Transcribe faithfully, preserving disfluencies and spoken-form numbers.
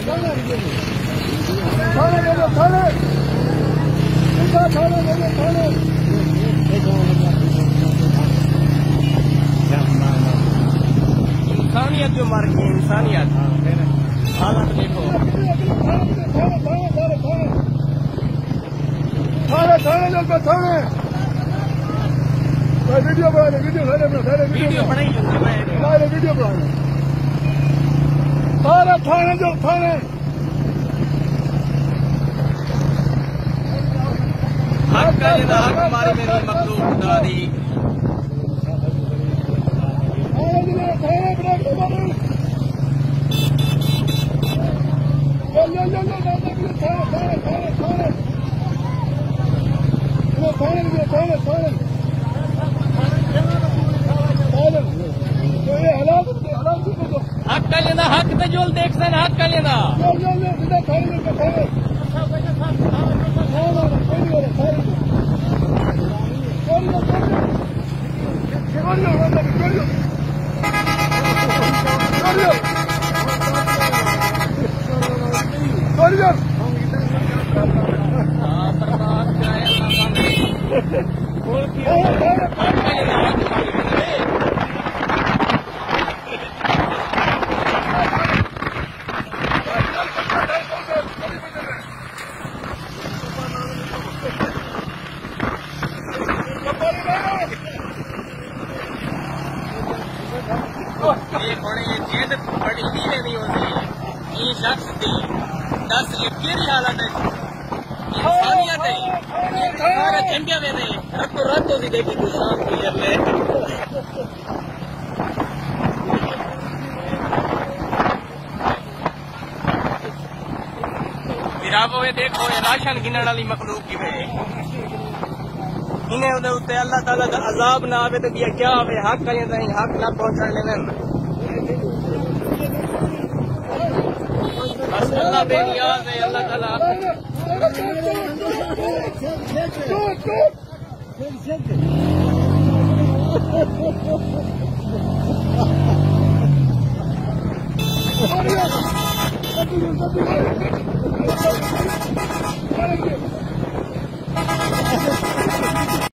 انسانیت جو مر گئی انسانیت حالت دیکھو تھانے تھانے جو پہ تھانے ویڈیو بنا ویڈیو ویڈیو بنائی سارے ویڈیو بنا سارے تھانے جو تھانے حق کا جدا حق ہماری میری مخلوق خدا دی حق کا لینا حق تے جول دیکھ سن حق کا لینا شخص دی دس کی حالت ہے انسانیت ہے سارا چنگیا میں نہیں رب تو رد ہوتی دیکھی تو شام کی جلے میرا وہ دیکھو یہ راشن گننے والی مخلوق کی ہے انہیں ادھر اتنے اللہ تعالیٰ کا عذاب نہ آئے تو کیا آئے حق کا نہیں حق نہ پہنچا لینا بس اللہ بے نیاز ہے اللہ تعالیٰ